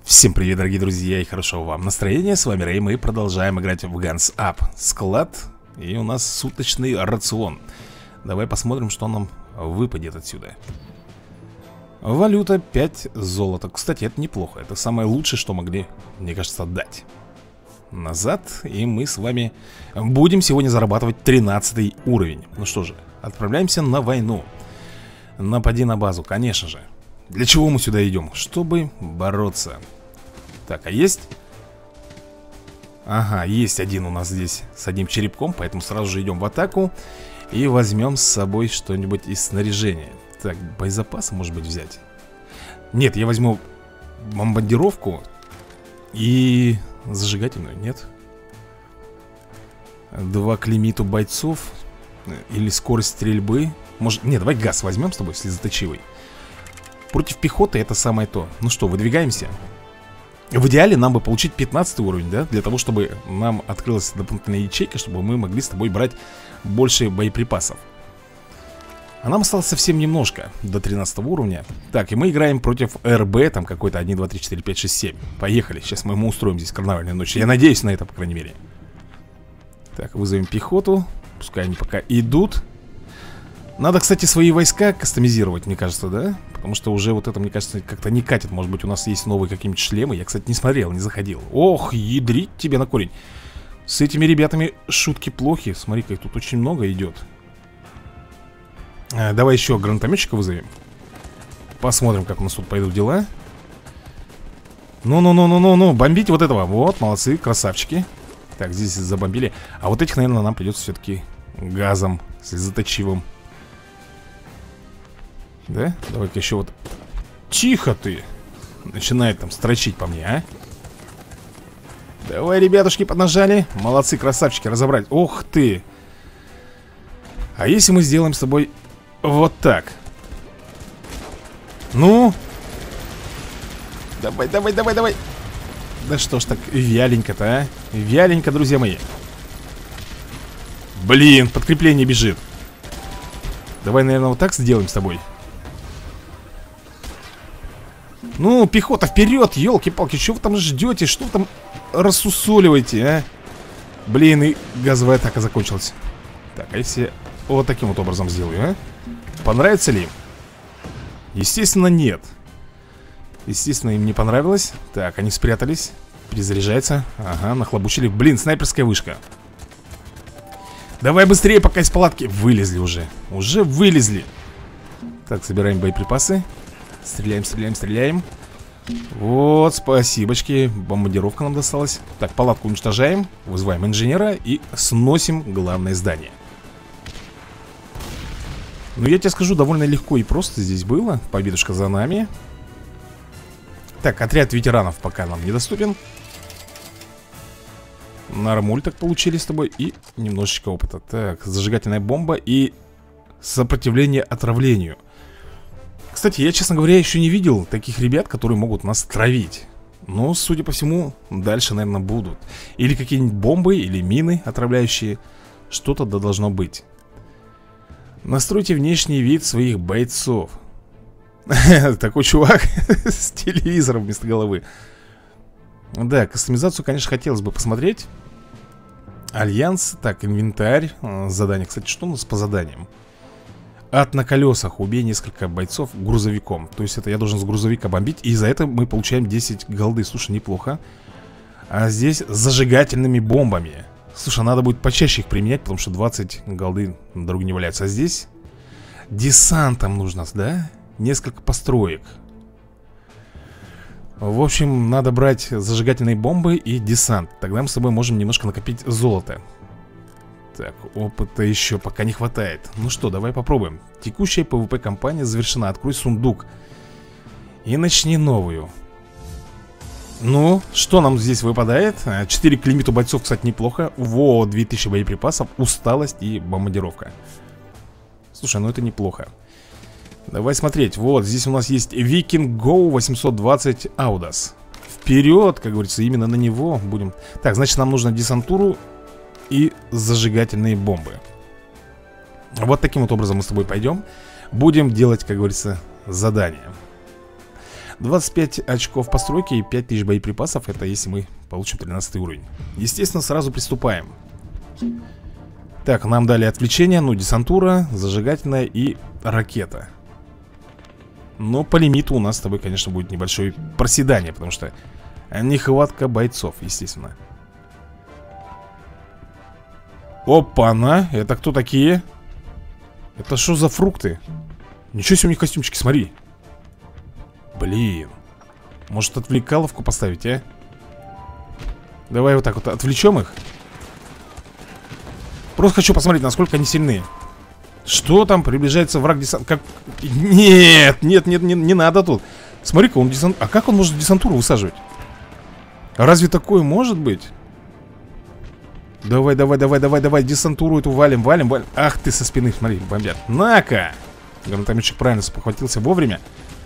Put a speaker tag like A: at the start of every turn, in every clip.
A: Всем привет, дорогие друзья, и хорошего вам настроения. С вами Рэй, мы продолжаем играть в Guns Up. Склад, и у нас суточный рацион. Давай посмотрим, что нам выпадет отсюда. Валюта 5 золота. Кстати, это неплохо, это самое лучшее, что могли, мне кажется, дать. Назад, и мы с вами будем сегодня зарабатывать 13 уровень. Ну что же, отправляемся на войну. Напади на базу, конечно же. Для чего мы сюда идем? Чтобы бороться. Так, а есть? Ага, есть один у нас здесь с одним черепком, поэтому сразу же идем в атаку. И возьмем с собой что-нибудь из снаряжения. Так, боезапасы, может быть, взять? Нет, я возьму бомбардировку и зажигательную, нет? 2 к лимиту бойцов. Или скорость стрельбы. Может, нет, давай газ возьмем с тобой, слезоточивый. Против пехоты это самое то. Ну что, выдвигаемся. В идеале нам бы получить 15 уровень, да? Для того, чтобы нам открылась дополнительная ячейка, чтобы мы могли с тобой брать больше боеприпасов. А нам осталось совсем немножко до 13 уровня. Так, и мы играем против РБ. Там какой-то 1, 2, 3, 4, 5, 6, 7. Поехали, сейчас мы ему устроим здесь карнавальную ночь. Я надеюсь на это, по крайней мере. Так, вызовем пехоту. Пускай они пока идут. Надо, кстати, свои войска кастомизировать, мне кажется, да? Потому что уже вот это, мне кажется, как-то не катит. Может быть, у нас есть новые какие-нибудь шлемы. Я, кстати, не смотрел, не заходил. Ох, ядрить тебе на корень. С этими ребятами шутки плохи. Смотри-ка, их тут очень много идет. Давай еще гранатометчика вызовем. Посмотрим, как у нас тут пойдут дела. Ну, бомбите вот этого. Вот, молодцы, красавчики. Так, здесь забомбили. А вот этих, наверное, нам придется все-таки газом слезоточивым. Да? Давай-ка еще вот. Тихо ты! Начинает там строчить по мне, а? Давай, ребятушки, поднажали. Молодцы, красавчики, разобрать. Ох ты! А если мы сделаем с тобой вот так? Ну? Давай. Да что ж так вяленько-то, а? Вяленько, друзья мои. Блин, подкрепление бежит. Давай, наверное, вот так сделаем с тобой. Ну, пехота, вперед, елки-палки, что вы там ждете? Что вы там рассусоливаете, а? Блин, и газовая атака закончилась. Так, а если вот таким вот образом сделаю, а? Понравится ли им? Естественно, нет. Естественно, им не понравилось. Так, они спрятались. Перезаряжается. Ага, нахлобучили. Блин, снайперская вышка. Давай быстрее, пока из палатки. Вылезли уже. Уже вылезли. Так, собираем боеприпасы. Стреляем. Вот, спасибочки. Бомбардировка нам досталась. Так, палатку уничтожаем. Вызываем инженера и сносим главное здание. Ну, я тебе скажу, довольно легко и просто здесь было. Победушка за нами. Так, отряд ветеранов пока нам недоступен. Нормуль так получили с тобой. И немножечко опыта. Так, зажигательная бомба и сопротивление отравлению. Кстати, я, честно говоря, еще не видел таких ребят, которые могут нас травить. Но, судя по всему, дальше, наверное, будут. Или какие-нибудь бомбы, или мины отравляющие. Что-то да должно быть. Настройте внешний вид своих бойцов. Такой чувак с телевизором вместо головы. Да, кастомизацию, конечно, хотелось бы посмотреть. Альянс, так, инвентарь. Задание, кстати, что у нас по заданиям? Ад на колесах, убей несколько бойцов грузовиком. То есть это я должен с грузовика бомбить. И за это мы получаем 10 голды. Слушай, неплохо. А здесь с зажигательными бомбами. Слушай, надо будет почаще их применять, потому что 20 голды на дороге не валяются. А здесь десантом нужно, да? Несколько построек. В общем, надо брать зажигательные бомбы и десант. Тогда мы с тобой можем немножко накопить золото. Так, опыта еще пока не хватает. Ну что, давай попробуем. Текущая PvP-кампания завершена. Открой сундук и начни новую. Ну, что нам здесь выпадает? 4 к лимиту бойцов, кстати, неплохо. Во, 2000 боеприпасов, усталость и бомбардировка. Слушай, ну это неплохо. Давай смотреть. Вот, здесь у нас есть Viking Go 820 Audas. Вперед, как говорится, именно на него будем. Так, значит, нам нужно десантуру и зажигательные бомбы. Вот таким вот образом мы с тобой пойдем. Будем делать, как говорится, задания. 25 очков постройки и 5000 боеприпасов. Это если мы получим 13 уровень. Естественно, сразу приступаем. Так, нам дали отвлечение, ну, десантура, зажигательная и ракета. Но по лимиту у нас с тобой, конечно, будет небольшое проседание, потому что нехватка бойцов, естественно. Опа-на, это кто такие? Это что за фрукты? Ничего себе у них костюмчики, смотри. Блин. Может, отвлекаловку поставить, а? Давай вот так вот отвлечем их. Просто хочу посмотреть, насколько они сильны. Что там? Приближается враг десант. Как? Нет, нет, нет, не надо тут. Смотри-ка, он десант. А как он может десантуру высаживать? Разве такое может быть? Давай, давай, давай, давай, давай, десантуру эту валим, валим, валим. Ах ты, со спины, смотри, бомбят. На-ка! Гранатометчик правильно спохватился вовремя.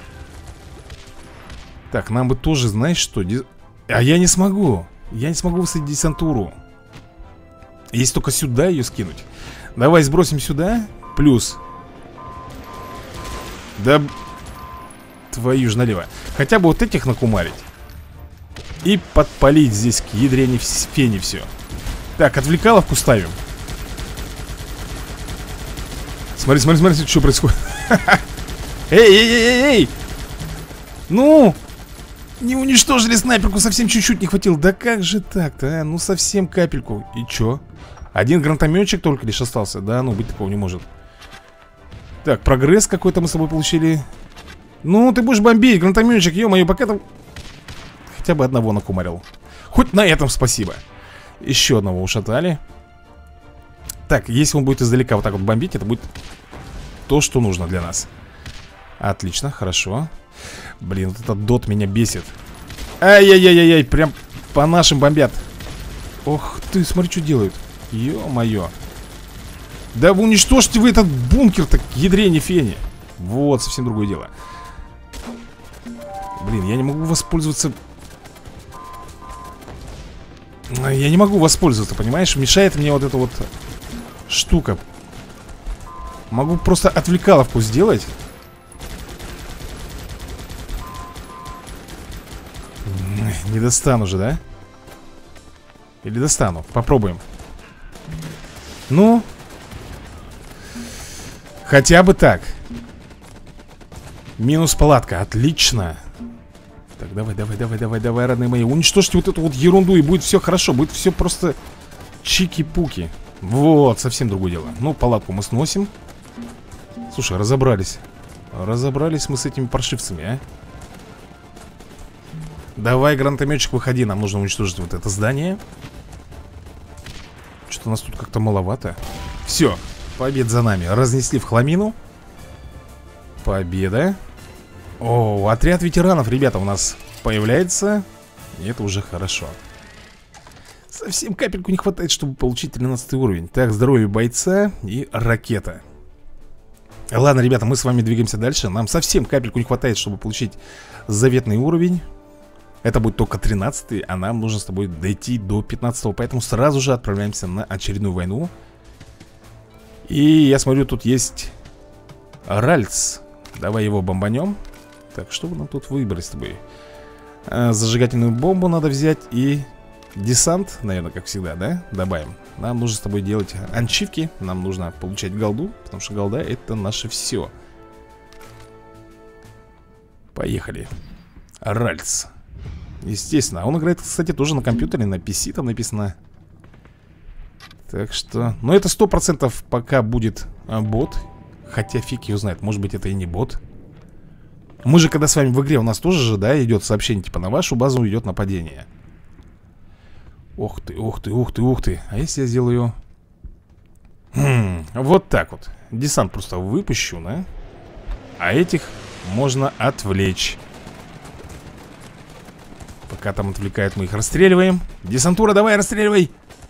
A: Так, нам бы тоже, знаешь что? А я не смогу. Я не смогу высадить десантуру. Если только сюда ее скинуть. Давай сбросим сюда. Плюс. Да. Твою ж налево. Хотя бы вот этих накумарить. И подпалить здесь к ядрене в фене все. Так, отвлекаловку ставим. Смотри, смотри, смотри, что происходит. Эй, эй, эй, эй, эй. Ну. Не уничтожили снайперку, совсем чуть-чуть не хватило. Да как же так-то, а? Ну совсем капельку. И чё? Один гранатометчик только лишь остался. Да, ну быть такого не может. Так, прогресс какой-то мы с тобой получили. Ну, ты будешь бомбить, гранатометчик, ё-моё, пока там... Хотя бы одного накумарил. Хоть на этом спасибо. Еще одного ушатали. Так, если он будет издалека вот так вот бомбить, это будет то, что нужно для нас. Отлично, хорошо. Блин, вот этот дот меня бесит. Ай-яй-яй-яй, прям по нашим бомбят. Ох ты, смотри, что делают. Ё-моё. Да вы уничтожьте вы этот бункер-то, ядрене фени. Вот, совсем другое дело. Блин, я не могу воспользоваться. Я не могу воспользоваться, понимаешь? Мешает мне вот эта вот штука. Могу просто отвлекаловку сделать. Не достану же, да? Или достану? Попробуем. Ну. Хотя бы так. Минус палатка, отлично. Так, давай, давай, давай, давай, давай, родные мои. Уничтожьте вот эту вот ерунду, и будет все хорошо. Будет все просто чики-пуки. Вот, совсем другое дело. Ну, палатку мы сносим. Слушай, разобрались. Разобрались мы с этими паршивцами, а? Давай, гранатометчик, выходи. Нам нужно уничтожить вот это здание. Что-то у нас тут как-то маловато. Все, победа за нами. Разнесли в хламину. Победа. О, отряд ветеранов, ребята, у нас появляется. И это уже хорошо. Совсем капельку не хватает, чтобы получить 13 уровень. Так, здоровье бойца и ракета. Ладно, ребята, мы с вами двигаемся дальше. Нам совсем капельку не хватает, чтобы получить заветный уровень. Это будет только 13-й, а нам нужно с тобой дойти до 15-го. Поэтому сразу же отправляемся на очередную войну. И я смотрю, тут есть Ральц. Давай его бомбанем. Так, что бы нам тут выбрать с тобой? Зажигательную бомбу надо взять и десант, наверное, как всегда, да? Добавим. Нам нужно с тобой делать анчивки. Нам нужно получать голду, потому что голда — это наше все. Поехали. Ральц. Естественно, он играет, кстати, тоже на компьютере, на PC там написано. Так что, ну это 100% пока будет бот. Хотя фиг его знает, может быть это и не бот. Мы же когда с вами в игре, у нас тоже же, да, идет сообщение, типа на вашу базу идет нападение. Ух ты, ух ты, ух ты, ух ты. А если я сделаю вот так вот. Десант просто выпущу, да? А этих можно отвлечь. Пока там отвлекают, мы их расстреливаем. Десантура, давай, расстреливай.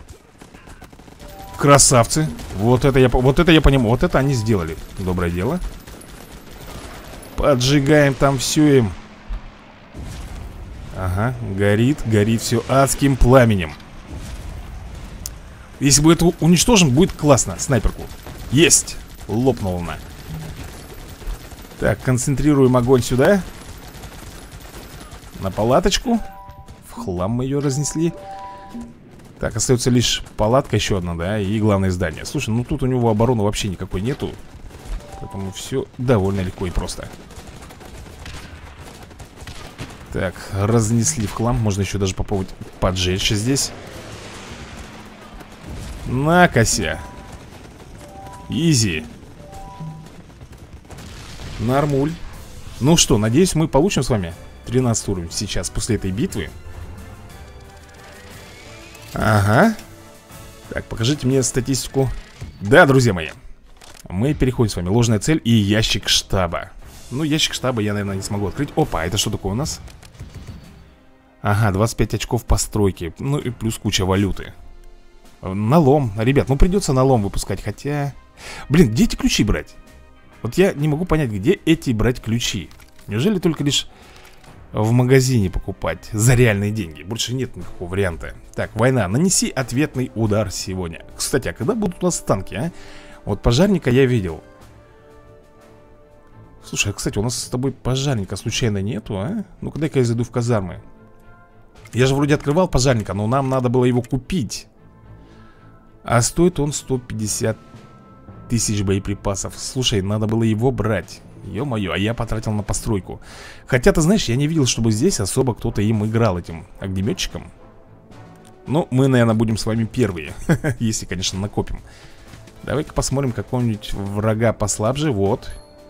A: Красавцы. Вот это я понимаю. Вот это они сделали. Доброе дело. Поджигаем там все им. Ага, горит, горит все адским пламенем. Если бы это уничтожим, будет классно. Снайперку. Есть. Лопнула она. Так, концентрируем огонь сюда. На палаточку. В хлам мы ее разнесли. Так, остается лишь палатка еще одна, да, и главное здание. Слушай, ну тут у него обороны вообще никакой нету. Поэтому все довольно легко и просто. Так, разнесли в хлам. Можно еще даже попробовать поджечь здесь. На, кося. Изи. Нормуль. Ну что, надеюсь, мы получим с вами 13 уровень сейчас, после этой битвы. Ага. Так, покажите мне статистику. Да, друзья мои, мы переходим с вами. Ложная цель и ящик штаба. Ну, ящик штаба я, наверное, не смогу открыть. Опа, это что такое у нас? Ага, 25 очков постройки. Ну и плюс куча валюты. Налом, ребят, ну придется налом выпускать. Хотя, блин, где эти ключи брать? Вот я не могу понять, где эти брать ключи. Неужели только лишь в магазине покупать за реальные деньги? Больше нет никакого варианта. Так, война, нанеси ответный удар сегодня. Кстати, а когда будут у нас танки, а? Вот пожарника я видел. Слушай, а, кстати, у нас с тобой пожарника случайно нету, а? Ну-ка, дай-ка я зайду в казармы. Я же вроде открывал пожарника, но нам надо было его купить. А стоит он 150 тысяч боеприпасов. Слушай, надо было его брать. Ё-моё, а я потратил на постройку. Хотя, ты знаешь, я не видел, чтобы здесь особо кто-то им играл, этим огнеметчиком. Ну, мы, наверное, будем с вами первые. Если, конечно, накопим. Давай-ка посмотрим какого-нибудь врага послабже. Вот.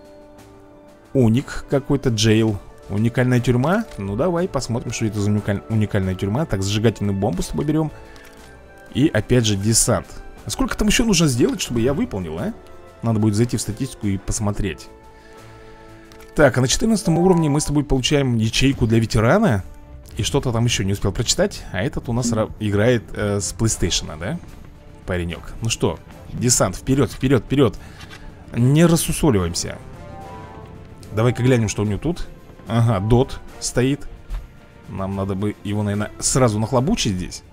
A: Уник какой-то, джейл. Уникальная тюрьма. Ну, давай посмотрим, что это за уникальная тюрьма. Так, зажигательную бомбу с тобой берем. И опять же десант. А сколько там еще нужно сделать, чтобы я выполнил, а? Надо будет зайти в статистику и посмотреть. Так, а на 14 уровне мы с тобой получаем ячейку для ветерана. И что-то там еще не успел прочитать. А этот у нас играет с PlayStation, да? Паренек. Ну что, десант, вперед, вперед, вперед. Не рассусоливаемся. Давай-ка глянем, что у него тут. Ага, дот стоит. Нам надо бы его, наверное, сразу нахлобучить здесь.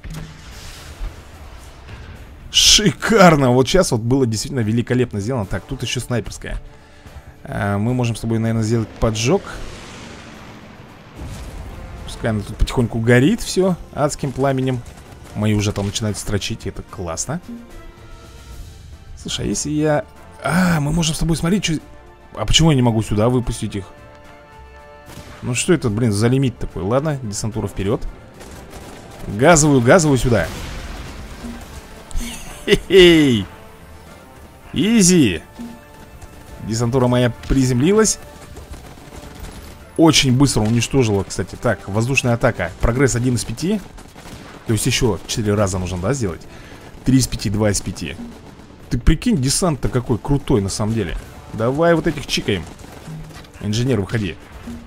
A: Шикарно, вот сейчас вот было действительно великолепно сделано. Так, тут еще снайперская. Мы можем с тобой, наверное, сделать поджог. Пускай она тут потихоньку горит все адским пламенем. Мои уже там начинают строчить, это классно. Слушай, а если я... мы можем с тобой смотреть, что... А почему я не могу сюда выпустить их? Ну что это, блин, за лимит такой? Ладно, десантура вперед. Газовую сюда. Хе-хей. Изи. Десантура моя приземлилась. Очень быстро уничтожила, кстати. Так, воздушная атака. Прогресс 1 из 5. То есть еще 4 раза нужно, да, сделать? 3 из 5, 2 из 5. Ты прикинь, десант-то какой крутой на самом деле. Давай вот этих чикаем. Инженер, выходи.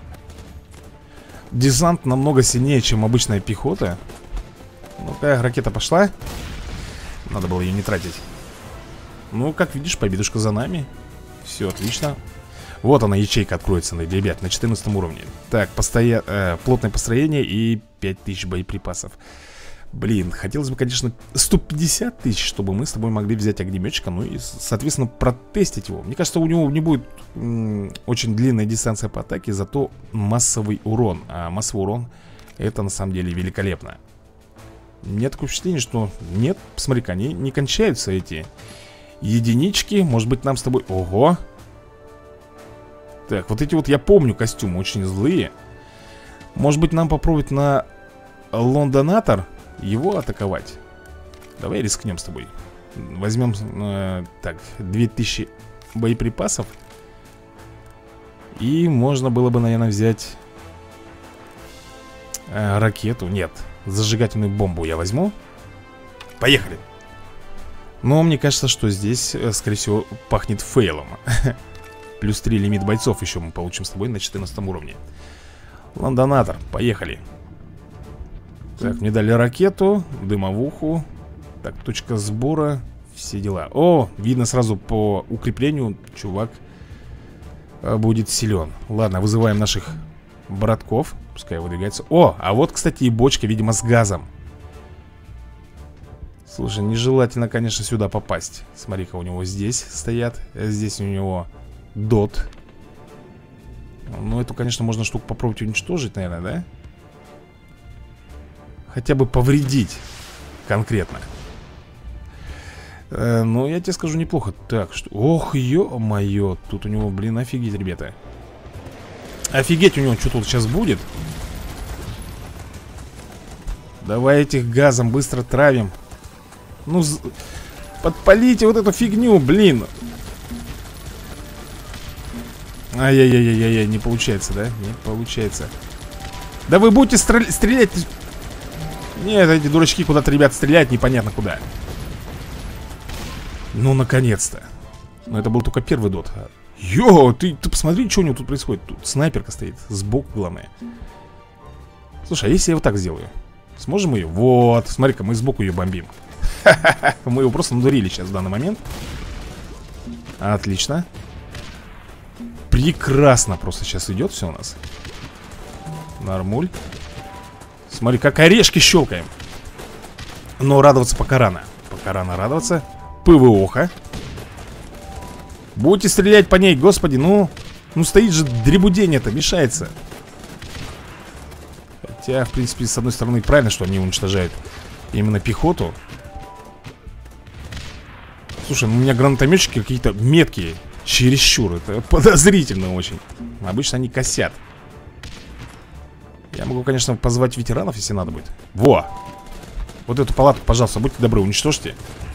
A: Десант намного сильнее, чем обычная пехота. Ну-ка, ракета пошла. Надо было ее не тратить. Ну, как видишь, победушка за нами. Все отлично. Вот она, ячейка откроется, ребят, на 14 уровне. Так, плотное построение и 5000 боеприпасов. Блин, хотелось бы, конечно, 150 тысяч, чтобы мы с тобой могли взять огнеметчика. Ну и, соответственно, протестить его. Мне кажется, у него не будет очень длинная дистанция по атаке, зато массовый урон. А массовый урон, это на самом деле великолепно. У меня такое впечатление, что нет, посмотри-ка, они не кончаются, эти единички. Может быть, нам с тобой... Ого! Так, вот эти вот, я помню, костюмы очень злые. Может быть, нам попробовать на Лондонатор его атаковать. Давай рискнем с тобой. Возьмем, так, 2000 боеприпасов. И можно было бы, наверное, взять ракету. Нет, зажигательную бомбу я возьму. Поехали. Но мне кажется, что здесь, скорее всего, пахнет фейлом. Плюс 3 лимит бойцов еще мы получим с тобой на 14 уровне. Лондонатор, поехали. Так, мне дали ракету, дымовуху. Так, точка сбора, все дела. О, видно сразу по укреплению, чувак будет силен. Ладно, вызываем наших братков. Пускай выдвигается. О, а вот, кстати, и бочка, видимо, с газом. Слушай, нежелательно, конечно, сюда попасть. Смотри-ка, у него здесь стоят. Здесь у него дот. Ну, эту, конечно, можно штуку попробовать уничтожить, наверное, да? Хотя бы повредить конкретно. Ну, я тебе скажу, неплохо. Так, что... Ох, ё-моё. Тут у него, блин, офигеть, ребята. Офигеть у него, что тут сейчас будет. Давай этих газом быстро травим. Ну, подпалите вот эту фигню, блин. Ай-яй-яй-яй-яй, не получается, да? Не получается. Да вы будете стрелять. Нет, эти дурачки куда-то, ребят, стреляют непонятно куда. Ну, наконец-то. Но это был только первый дот. Йо, ты посмотри, что у него тут происходит. Тут снайперка стоит, сбоку главное. Слушай, а если я вот так сделаю? Сможем ее? Вот, смотри-ка, мы сбоку ее бомбим. Ха-ха-ха, мы его просто надурили сейчас в данный момент. Отлично. Прекрасно просто сейчас идет все у нас. Нормуль. Смотри, как орешки щелкаем. Но радоваться пока рано. Пока рано радоваться. ПВОха. Будете стрелять по ней, господи, ну стоит же дребудень-то, мешается. Хотя, в принципе, с одной стороны, правильно, что они уничтожают именно пехоту. Слушай, ну у меня гранатометчики какие-то меткие. Чересчур, это подозрительно очень. Обычно они косят. Я могу, конечно, позвать ветеранов, если надо будет. Во! Вот эту палатку, пожалуйста, будьте добры, уничтожьте.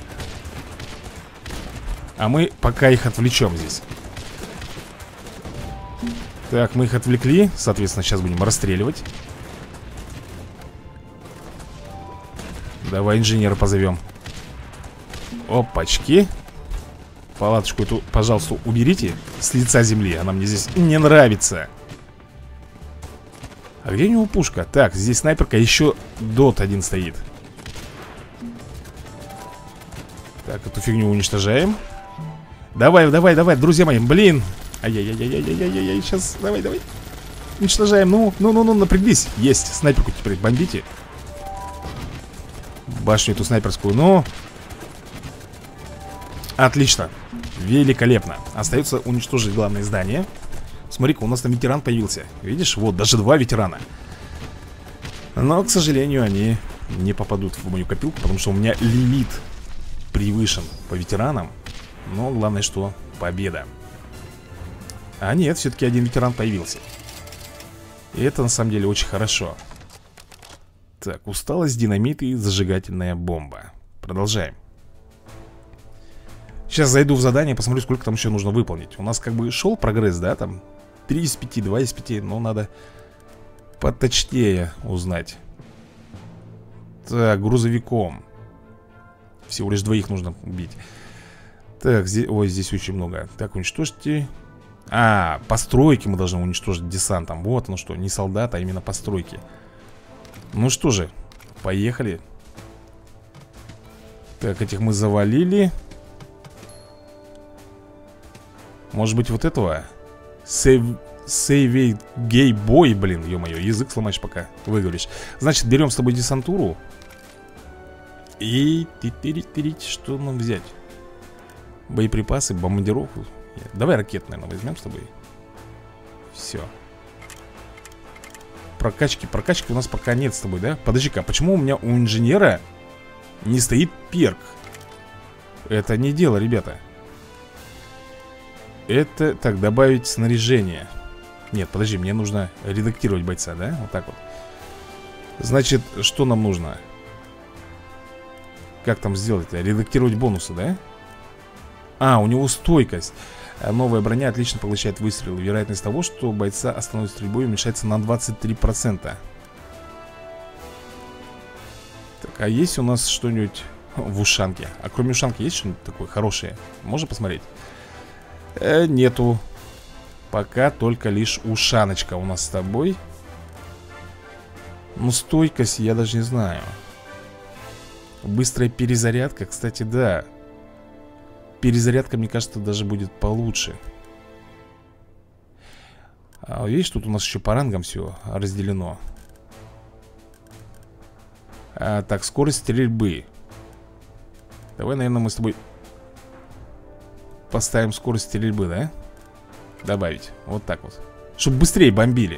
A: А мы пока их отвлечем здесь. Так, мы их отвлекли. Соответственно, сейчас будем расстреливать. Давай инженера позовем. Опачки. Палаточку эту, пожалуйста, уберите с лица земли. Она мне здесь не нравится. А где у него пушка? Так, здесь снайперка, еще дот один стоит. Так, эту фигню уничтожаем. Давай, давай, давай, друзья мои, блин. Ай-яй-яй-яй-яй-яй-яй, сейчас, давай, давай. Уничтожаем, ну, напряглись. Есть, снайперку теперь бомбите. Башню эту снайперскую, ну. Отлично, великолепно. Остается уничтожить главное здание. Смотри-ка, у нас там ветеран появился. Видишь, вот, даже 2 ветерана. Но, к сожалению, они не попадут в мою копилку, потому что у меня лимит превышен по ветеранам. Но главное, что победа. А нет, все-таки один ветеран появился. И это на самом деле очень хорошо. Так, усталость, динамит и зажигательная бомба. Продолжаем. Сейчас зайду в задание, посмотрю, сколько там еще нужно выполнить. У нас как бы шел прогресс, да, там 3 из 5, 2 из 5. Но надо поточнее узнать. Так, грузовиком. Всего лишь 2 нужно убить. Так, здесь, ой, здесь очень много. Так, уничтожьте. А, постройки мы должны уничтожить десантом. Вот оно что, не солдат, а именно постройки. Ну что же, поехали. Так, этих мы завалили. Может быть, вот этого? Сейвей гей-бой, блин, ё-моё, язык сломаешь, пока выговоришь. Значит, берем с тобой десантуру. И что нам взять? Боеприпасы, бомбардировку. Давай ракет, наверное, возьмем с тобой. Все. Прокачки у нас пока нет с тобой, да? Подожди-ка, а почему у меня у инженера не стоит перк? Это не дело, ребята. Это, так, добавить снаряжение. Нет, подожди, мне нужно редактировать бойца, да? Вот так вот. Значит, что нам нужно? Как там сделать-то? Редактировать бонусы, да? А, у него стойкость. Новая броня отлично поглощает выстрелы. Вероятность того, что бойца остановит стрельбой, уменьшается на 23%. Так, а есть у нас что-нибудь в ушанке? А кроме ушанки есть что-нибудь такое хорошее? Можно посмотреть? Нету. Пока только лишь ушаночка у нас с тобой. Ну, стойкость я даже не знаю. Быстрая перезарядка, кстати, да. Перезарядка, мне кажется, даже будет получше. А, видишь, тут у нас еще по рангам все разделено. Так, скорость стрельбы. Давай, наверное, мы с тобой поставим скорость стрельбы, да? Добавить, вот так вот. Чтобы быстрее бомбили.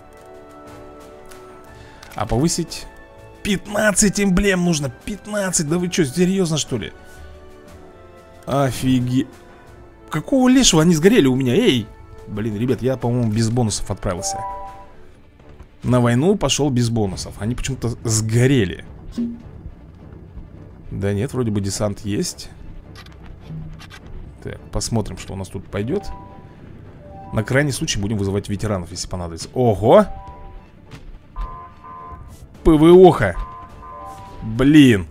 A: А повысить 15 эмблем нужно. 15, да вы что, серьезно что ли? Офигеть. Какого лешего они сгорели у меня? Эй! Блин, ребят, я, по-моему, без бонусов отправился. На войну пошел без бонусов. Они почему-то сгорели. Да нет, вроде бы десант есть. Так, посмотрим, что у нас тут пойдет. На крайний случай будем вызывать ветеранов, если понадобится. Ого! ПВОха! Блин!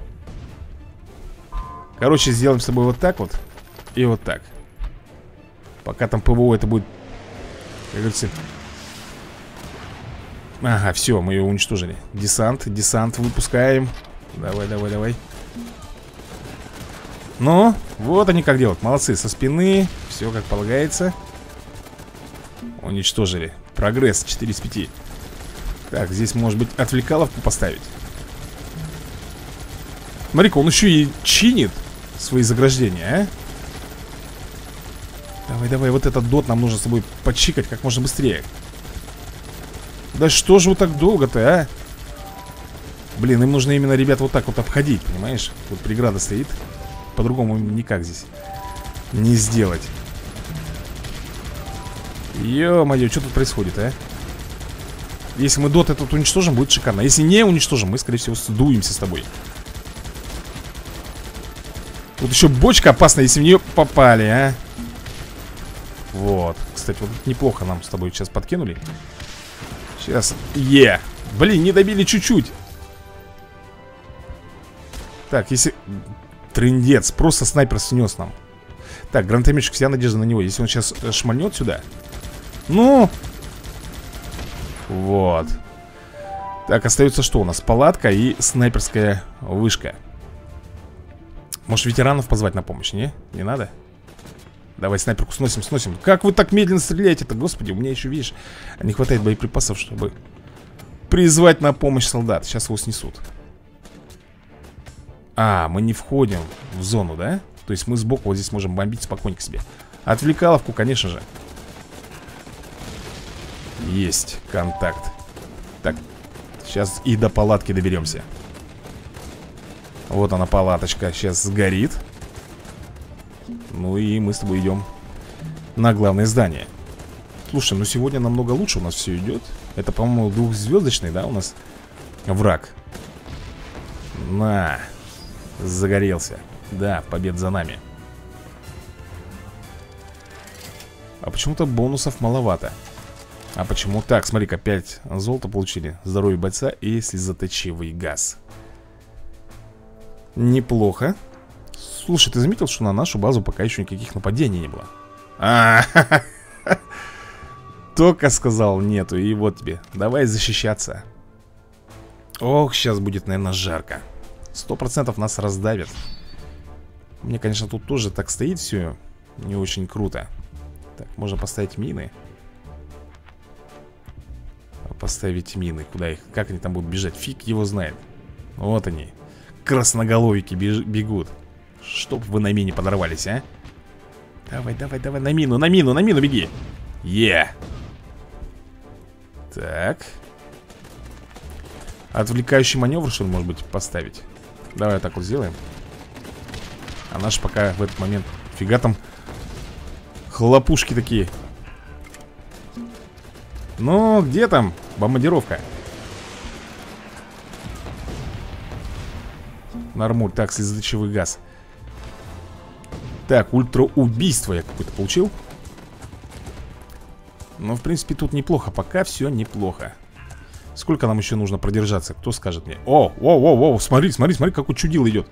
A: Короче, сделаем с тобой вот так вот. И вот так. Пока там ПВО это будет, как говорится. Ага, все, мы ее уничтожили. Десант выпускаем. Давай, давай, давай. Ну, вот они как делают. Молодцы, со спины. Все как полагается. Уничтожили. Прогресс 4 из 5. Так, здесь может быть отвлекаловку поставить. Смотри-ка, он еще и чинит свои заграждения, а? Давай, давай, вот этот дот нам нужно с тобой подчикать как можно быстрее. Да что же вы так долго-то, а? Блин, им нужно именно, ребят, вот так вот обходить, понимаешь? Вот преграда стоит. По-другому никак здесь не сделать. Ё-моё, что тут происходит, а? Если мы дот этот уничтожим, будет шикарно. Если не уничтожим, мы, скорее всего, сдуемся с тобой. Тут еще бочка опасная, если в нее попали, а? Вот. Кстати, вот неплохо нам с тобой сейчас подкинули. Сейчас. Блин, не добили чуть-чуть. Так, если... Трындец, просто снайпер снес нам. Так, гранатометчик, вся надежда на него. Если он сейчас шмальнет сюда. Ну! Вот. Так, остается что у нас? Палатка и снайперская вышка. Может, ветеранов позвать на помощь, не? Не надо? Давай снайперку сносим, сносим. Как вы так медленно стреляете-то, господи? У меня еще, видишь, не хватает боеприпасов, чтобы призвать на помощь солдат. Сейчас его снесут. А, мы не входим в зону, да? То есть мы сбоку вот здесь можем бомбить спокойненько себе. Отвлекаловку, конечно же. Есть контакт. Так, сейчас и до палатки доберемся. Вот она, палаточка, сейчас сгорит. Ну и мы с тобой идем на главное здание. Слушай, ну сегодня намного лучше у нас все идет. Это, по-моему, двухзвездочный, да, у нас враг. На, загорелся. Да, побед за нами. А почему-то бонусов маловато. А почему так? Смотри-ка, 5 золота получили. Здоровье бойца и слезоточивый газ. Неплохо. Слушай, ты заметил, что на нашу базу пока еще никаких нападений не было? Только сказал нету, и вот тебе. Давай защищаться. Ох, сейчас будет, наверное, жарко. 100% нас раздавят. Мне, конечно, тут тоже так стоит все не очень круто. Так, можно поставить мины. Поставить мины. Куда их? Как они там будут бежать? Фиг его знает. Вот они. Красноголовики бегут. Чтоб вы на мине подорвались, а? Давай, давай, давай, на мину, на мину, на мину беги. Так. Отвлекающий маневр, что ли, может быть, поставить? Давай так вот сделаем. А наш пока в этот момент... Фига там хлопушки такие. Ну, где там бомбардировка? Нормуль. Так, слезоточивый газ. Так, ультраубийство я какое-то получил. Но, в принципе, тут неплохо. Пока все неплохо. Сколько нам еще нужно продержаться? Кто скажет мне? О, смотри, смотри, смотри, какой чудил идет.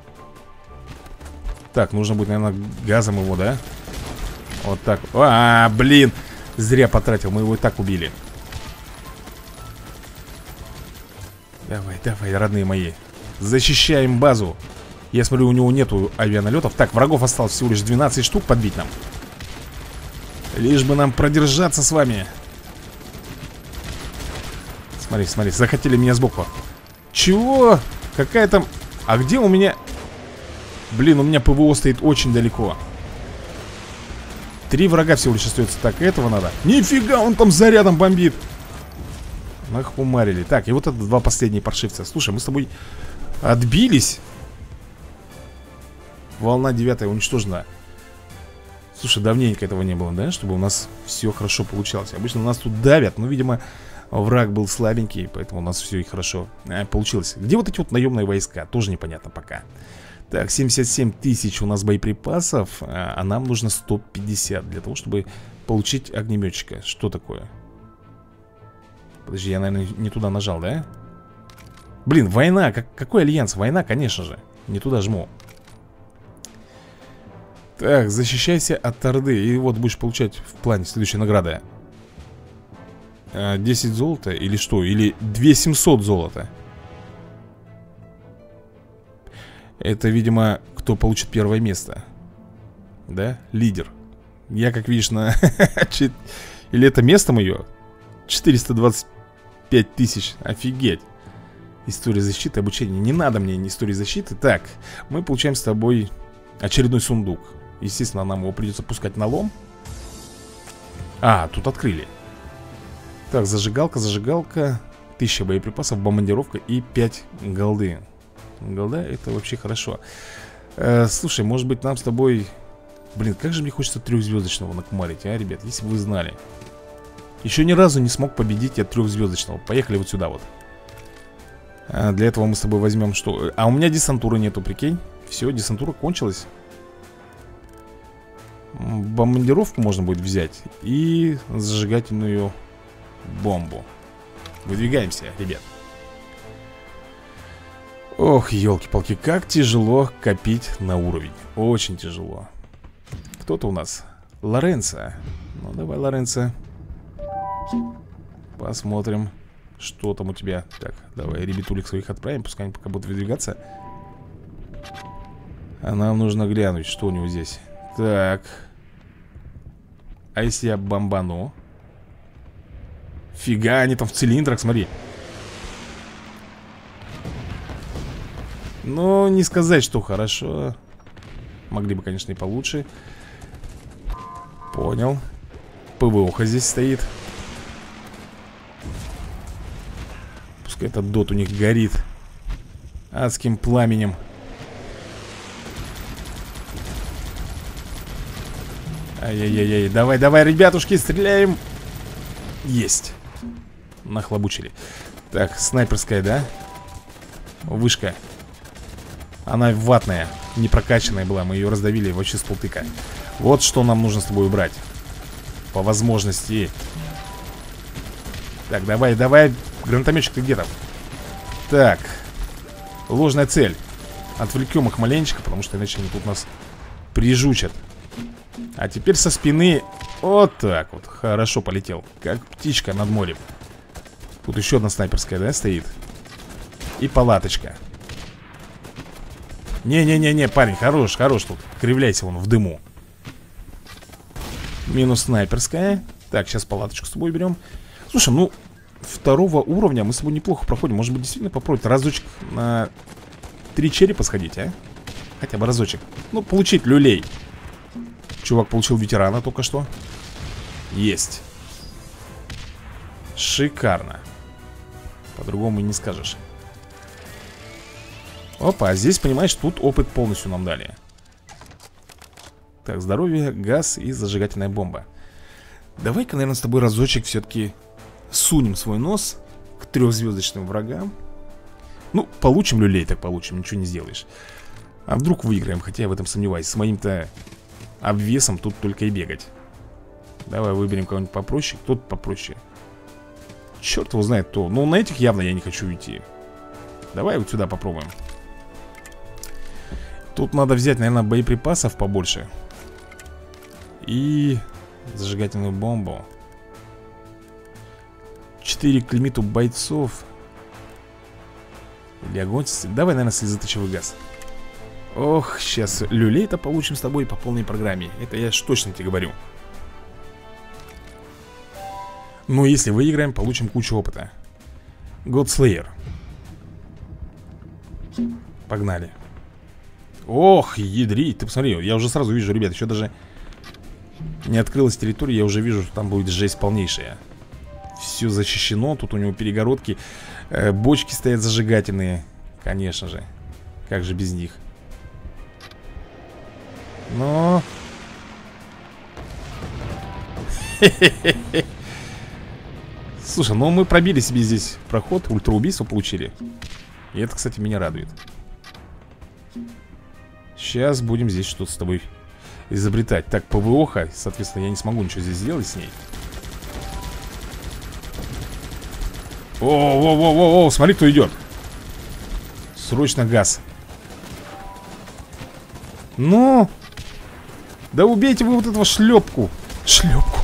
A: Так, нужно будет, наверное, газом его, да? Вот так. Блин. Зря потратил, мы его и так убили. Давай, давай, родные мои. Защищаем базу. Я смотрю, у него нету авианалетов. Так, врагов осталось всего лишь 12 штук подбить нам. Лишь бы нам продержаться с вами. Смотри, смотри, захотели меня сбоку. Чего? Какая там... А где у меня... Блин, у меня ПВО стоит очень далеко. 3 врага всего лишь остается. Так, этого надо. Нифига, он там зарядом бомбит. Нахумарили. Так, и вот это 2 последние паршивца. Слушай, мы с тобой отбились. Волна 9 уничтожена. Слушай, давненько этого не было, да? Чтобы у нас все хорошо получалось. Обычно у нас тут давят, но, видимо, враг был слабенький, поэтому у нас все и хорошо получилось. Где вот эти вот наемные войска? Тоже непонятно пока. Так, 77 тысяч у нас боеприпасов, а нам нужно 150 для того, чтобы получить огнеметчика. Что такое? Подожди, я, наверное, не туда нажал, да? Блин, война, какой альянс? Война, конечно же. Не туда жму. Так, защищайся от Орды. И вот будешь получать в плане следующей награды 10 золота или что? Или 2700 золота. Это, видимо, кто получит первое место. Да? Лидер. Я, как видишь, на... Или это место мое? 425 тысяч. Офигеть. История защиты, обучение. Не надо мне истории защиты. Так, мы получаем с тобой очередной сундук. Естественно, нам его придется пускать на лом. А, тут открыли. Так, зажигалка. 1000 боеприпасов, бомбардировка и 5 голды. Голда, это вообще хорошо. Слушай, может быть нам с тобой... Блин, как же мне хочется 3-звездочного накумарить, а, ребят, если бы вы знали. Еще ни разу не смог победить я 3-звездочного. Поехали вот сюда вот. Для этого мы с тобой возьмем что? А у меня десантуры нету, прикинь. Все, десантура кончилась. Бомбардировку можно будет взять. И зажигательную бомбу. Выдвигаемся, ребят. Ох, елки-палки, как тяжело копить на уровень. Очень тяжело. Кто-то у нас Лоренцо. Ну давай, Лоренцо. Посмотрим, что там у тебя. Так, давай ребятулек своих отправим. Пускай они пока будут выдвигаться. А нам нужно глянуть, что у него здесь. Так. А если я бомбану? Фига, они там в цилиндрах, смотри. Ну, не сказать, что хорошо. Могли бы, конечно, и получше. Понял. ПВОха здесь стоит. Пускай этот дот у них горит адским пламенем. Ай-яй-яй-яй. Давай, давай, ребятушки, стреляем. Есть. Нахлобучили. Так, снайперская, да? Вышка. Она ватная, не прокачанная была. Мы ее раздавили вообще с полтыка. Вот что нам нужно с тобой убрать. По возможности. Так, давай, давай. Гранатометчик, ты где там? Так. Ложная цель. Отвлекем их маленечко, потому что иначе они тут нас прижучат. А теперь со спины. Вот так вот. Хорошо полетел. Как птичка над морем. Тут еще одна снайперская, да, стоит? И палаточка. Не-не-не-не, парень, хорош, хорош тут. Кривляйся вон в дыму. Минус снайперская. Так, сейчас палаточку с тобой берем. Слушай, ну, 2-го уровня мы с тобой неплохо проходим. Может быть, действительно попробовать разочек на 3 черепа сходить, а? Хотя бы разочек. Ну, получить люлей. Чувак получил ветерана только что. Есть. Шикарно. По-другому и не скажешь. Опа, а здесь, понимаешь, тут опыт полностью нам дали. Так, здоровье, газ и зажигательная бомба. Давай-ка, наверное, с тобой разочек все-таки сунем свой нос к 3-звездочным врагам. Ну, получим люлей, так получим, ничего не сделаешь. А вдруг выиграем, хотя я в этом сомневаюсь. С моим-то обвесом тут только и бегать. Давай выберем кого-нибудь попроще. Кто-то попроще. Черт его знает кто. Ну, на этих явно я не хочу идти. Давай вот сюда попробуем. Тут надо взять, наверное, боеприпасов побольше. И зажигательную бомбу. 4 к лимиту бойцов. Или огонь. Давай, наверное, слезоточивый газ. Ох, сейчас люлей-то получим с тобой по полной программе. Это я ж точно тебе говорю. Но если выиграем, получим кучу опыта. Godslayer. Погнали. Ох, ядрить, ты посмотри, я уже сразу вижу, ребят, еще даже не открылась территория, я уже вижу, что там будет жесть полнейшая. Все защищено, тут у него перегородки, бочки стоят зажигательные. Конечно же. Как же без них? Но... Слушай, ну мы пробили себе здесь проход, ультраубийство получили. И это, кстати, меня радует. Сейчас будем здесь что-то с тобой изобретать. Так, ПВО-ха, соответственно, я не смогу ничего здесь сделать с ней. О, смотри, кто идет. Срочно газ. Ну, да убейте вы вот этого шлепку. Шлепку.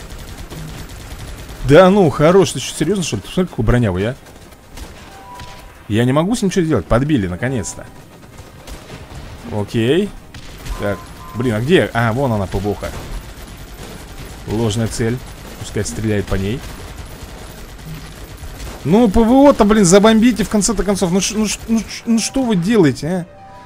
A: Да ну, хорош, ты что, серьезно, что ли? Ты посмотри, какой бронявый, а. Я не могу с ним ничего сделать. Подбили, наконец-то. Окей. Так, блин, а где? А, вон она, ПВО-ха. Ложная цель. Пускай стреляет по ней. Ну, ПВО-то, блин, забомбите в конце-то концов. Ну что вы делаете, а?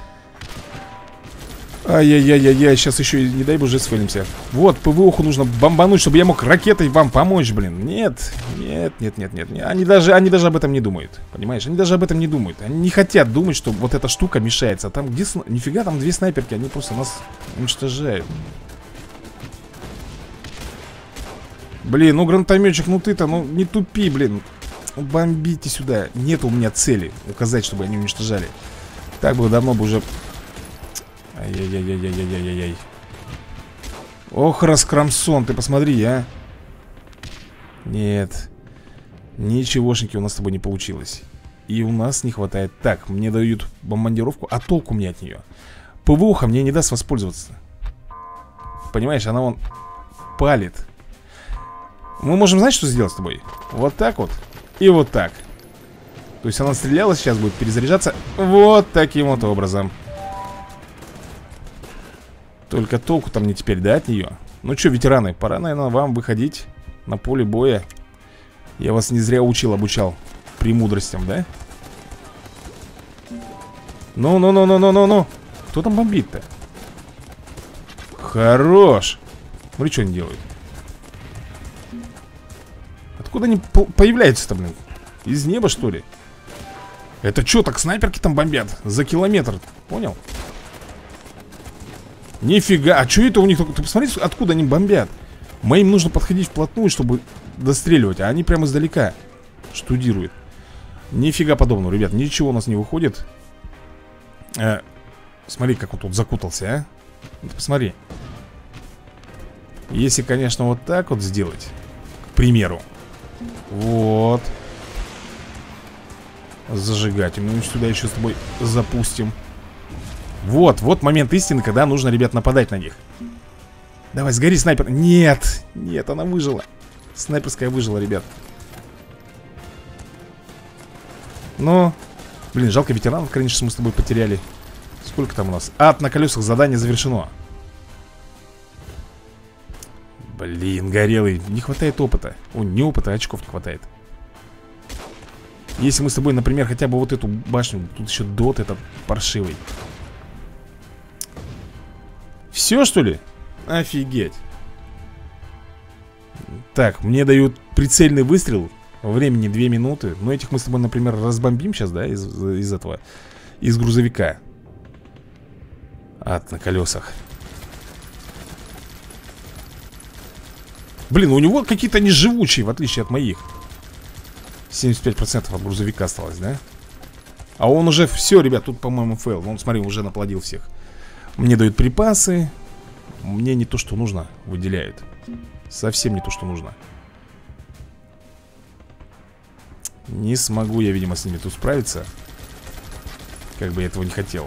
A: Ай-яй-яй-яй-яй, сейчас еще, не дай боже, сфейлимся. Вот, ПВО-ху нужно бомбануть, чтобы я мог ракетой вам помочь, блин. Нет, нет, нет, нет, нет. Они даже об этом не думают. Понимаешь, они даже об этом не думают. Они не хотят думать, что вот эта штука мешается. А там где... Нифига, там две снайперки, они просто нас уничтожают. Блин, ну гранатометчик, ну ты-то, ну не тупи, блин. Бомбите сюда. Нет у меня цели указать, чтобы они уничтожали. Так бы давно бы уже... Ай-яй-яй-яй-яй-яй-яй-яй. Ох, раскромсон, ты посмотри, а. Нет. Ничегошеньки у нас с тобой не получилось. И у нас не хватает. Так, мне дают бомбардировку, а толку мне от нее? ПВО-ха мне не даст воспользоваться. Понимаешь, она вон палит. Мы можем, знаешь, что сделать с тобой? Вот так вот и вот так. То есть она стреляла, сейчас будет перезаряжаться вот таким вот образом. Только толку-то мне теперь, да, от нее? Ну что, ветераны, пора, наверное, вам выходить на поле боя. Я вас не зря учил, обучал премудростям, да? Ну. Кто там бомбит-то? Хорош. Смотри, что они делают. Откуда они появляются-то, блин? Из неба, что ли? Это что, так снайперки там бомбят? За километр, понял? Нифига, а что это у них? Ты посмотри, откуда они бомбят. Моим нужно подходить вплотную, чтобы достреливать. А они прямо издалека штудируют. Нифига подобного, ребят, ничего у нас не выходит. Смотри, как он тут закутался, а. Вот посмотри. Если, конечно, вот так вот сделать, к примеру. Вот. Зажигательную сюда еще с тобой запустим. Вот момент истины, когда нужно, ребят, нападать на них. Давай, сгори, снайпер. Нет, нет, она выжила. Снайперская выжила, ребят. Но, блин, жалко ветеранов, конечно, мы с тобой потеряли. Сколько там у нас? Ад на колесах, задание завершено. Блин, горелый, не хватает опыта. О, не опыта, а очков не хватает. Если мы с тобой, например, хотя бы вот эту башню. Тут еще дот этот паршивый. Все, что ли? Офигеть. Так, мне дают прицельный выстрел. Времени 2 минуты. Но этих мы с тобой, например, разбомбим сейчас, да, из этого. Из грузовика. Ад на колесах. Блин, у него какие-то неживучие, в отличие от моих. 75% от грузовика осталось, да? А он уже, все, ребят, тут, по-моему, фейл. Вон, смотри, уже наплодил всех. Мне дают припасы. Мне не то, что нужно, выделяют. Совсем не то, что нужно. Не смогу я, видимо, с ними тут справиться. Как бы я этого не хотел.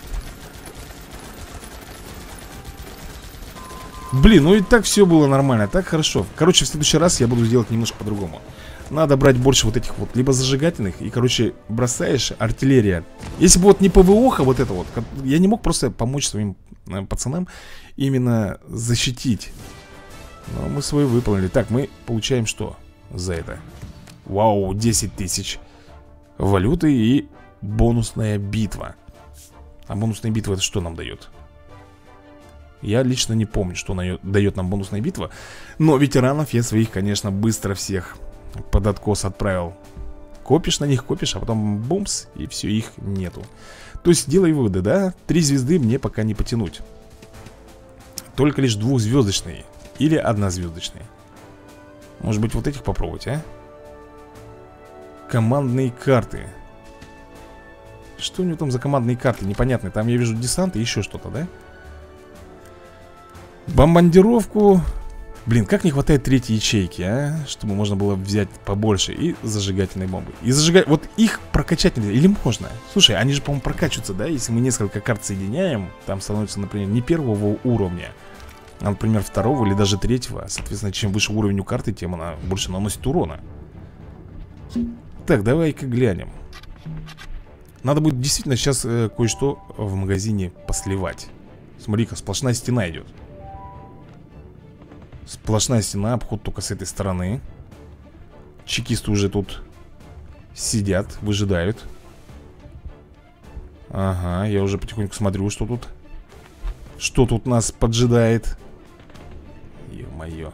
A: Блин, ну и так все было нормально, так хорошо. Короче, в следующий раз я буду делать немножко по-другому. Надо брать больше вот этих вот, либо зажигательных. И, короче, бросаешь артиллерия. Если бы вот не ПВО-ха вот это вот, я не мог просто помочь своим пацанам именно защитить. Но мы свой выполнили. Так, мы получаем что за это? Вау, 10 тысяч валюты и бонусная битва. А бонусная битва это что нам дает? Я лично не помню, что она дает нам бонусная битва. Но ветеранов я своих, конечно, быстро всех под откос отправил. Копишь на них, копишь, а потом бумс, и все, их нету. То есть делай выводы, да? 3 звезды мне пока не потянуть. Только лишь 2-звездочные. Или 1-звездочные. Может быть, вот этих попробовать, а? Командные карты. Что у него там за командные карты? Непонятные. Там я вижу десант и еще что-то, да? Бомбардировку. Блин, как не хватает третьей ячейки, а? Чтобы можно было взять побольше. И зажигательные бомбы. И зажигать... Вот их прокачать нельзя. Или можно? Слушай, они же, по-моему, прокачиваются, да? Если мы несколько карт соединяем, там становится, например, не первого уровня, а, например, второго или даже третьего. Соответственно, чем выше уровень у карты, тем она больше наносит урона. Так, давай-ка глянем. Надо будет действительно сейчас кое-что в магазине посливать. Смотри-ка, сплошная стена идет. Сплошная стена, обход только с этой стороны. Чекисты уже тут сидят, выжидают. Ага, я уже потихоньку смотрю, что тут. Что тут нас поджидает. Ё-моё.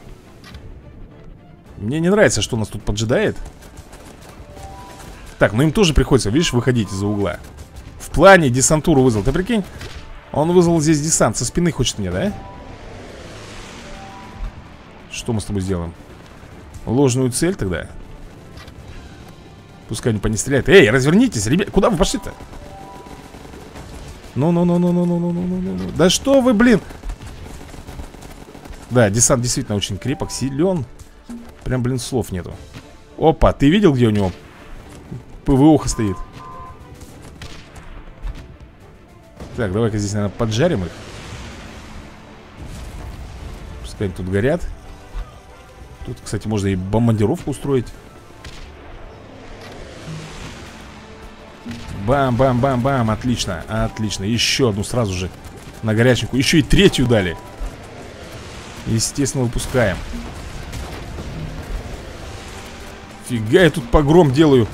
A: Мне не нравится, что нас тут поджидает. Так, ну им тоже приходится, видишь, выходить из-за угла. В плане десантуру вызвал, ты прикинь? Он вызвал здесь десант, со спины хочет мне, да? Что мы с тобой сделаем? Ложную цель тогда? Пускай они по ней стреляют. Эй, развернитесь, ребят, куда вы пошли-то? Ну. Да что вы, блин? Да, десант действительно очень крепок, силен. Прям, блин, слов нету. Опа, ты видел, где у него ПВОха стоит? Так, давай-ка здесь, наверное, поджарим их. Пускай они тут горят. Тут, кстати, можно и бомбардировку устроить. Бам-бам-бам-бам, отлично, отлично. Еще одну сразу же на горяченькую. Еще и третью дали. Естественно, выпускаем. Фига, я тут погром делаю.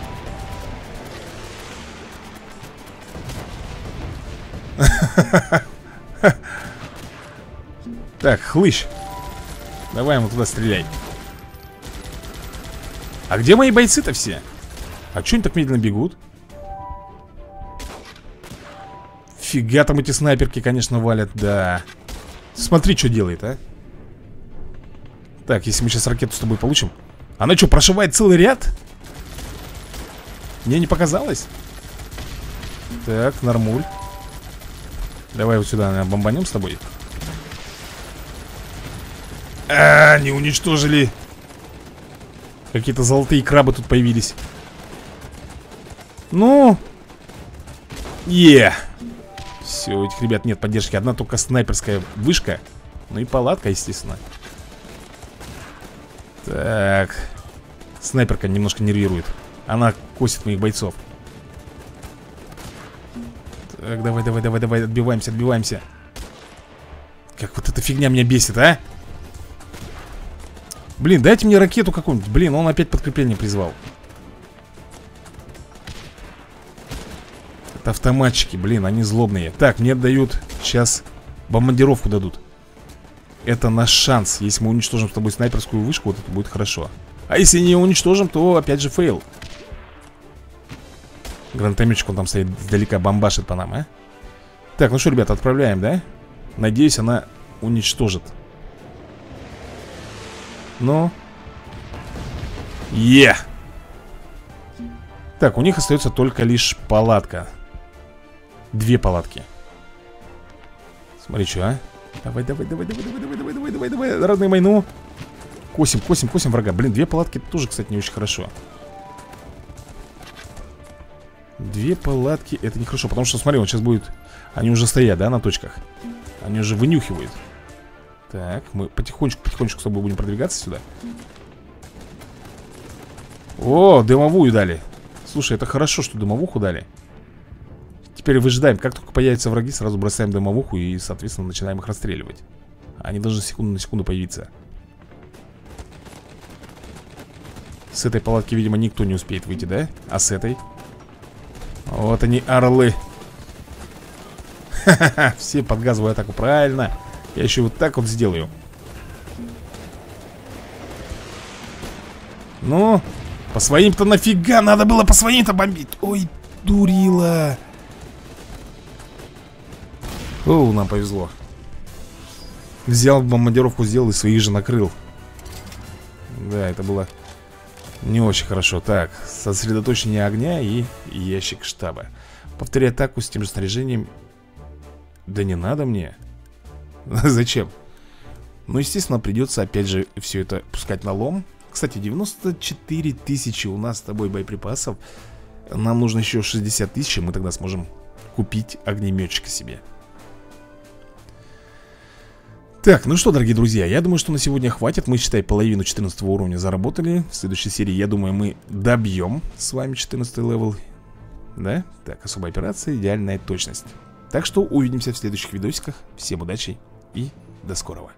A: Так, хлыщ. Давай ему туда стреляй. А где мои бойцы-то все? А чё они так медленно бегут? Фига там эти снайперки, конечно, валят, да. Смотри, что делает, а. Так, если мы сейчас ракету с тобой получим. Она что, прошивает целый ряд? Мне не показалось. Так, нормуль. Давай вот сюда, наверное, бомбанем с тобой. Не уничтожили. Какие-то золотые крабы тут появились. Ну. Все, у этих ребят нет поддержки. Одна только снайперская вышка. Ну и палатка, естественно. Так. Снайперка немножко нервирует. Она косит моих бойцов. Так, давай, отбиваемся. Как вот эта фигня меня бесит, а? Блин, дайте мне ракету какую-нибудь. Блин, он опять подкрепление призвал. Это автоматчики, блин, они злобные. Так, мне дают сейчас бомбардировку дадут. Это наш шанс. Если мы уничтожим с тобой снайперскую вышку, вот это будет хорошо. А если не уничтожим, то опять же фейл. Гранатометчик, он там стоит издалека, бомбашит по нам, а? Так, ну что, ребята, отправляем, да? Надеюсь, она уничтожит. Ну. Так, у них остается только лишь палатка. 2 палатки. Смотри, что, а? Давай, родные мои, ну. Косим врага. Блин, 2 палатки тоже, кстати, не очень хорошо. 2 палатки, это нехорошо. Потому что, смотри, он сейчас будет... Они уже стоят, да, на точках. Они уже вынюхивают. Так, мы потихонечку с тобой будем продвигаться сюда. О, дымовую дали. Слушай, это хорошо, что дымовуху дали. Теперь выжидаем. Как только появятся враги, сразу бросаем дымовуху и, соответственно, начинаем их расстреливать. Они должны секунду на секунду появиться. С этой палатки, видимо, никто не успеет выйти, да? А с этой? Вот они, орлы. Ха-ха-ха, все под газовую атаку, правильно. Я еще вот так вот сделаю. Ну, по своим-то нафига? Надо было по своим-то бомбить. Ой, дурила. О, нам повезло. Взял бомбардировку, сделал и своих же накрыл. Да, это было не очень хорошо. Так, сосредоточение огня и ящик штаба. Повторяй атаку с тем же снаряжением. Да не надо мне. Зачем? Ну, естественно, придется опять же все это пускать на лом. Кстати, 94 тысячи у нас с тобой боеприпасов. Нам нужно еще 60 тысяч, и мы тогда сможем купить огнеметчика себе. Так, ну что, дорогие друзья, я думаю, что на сегодня хватит. Мы, считай, половину 14 уровня заработали. В следующей серии, я думаю, мы добьем с вами 14 левел. Да? Так, особая операция, идеальная точность. Так что увидимся в следующих видосиках. Всем удачи и до скорого.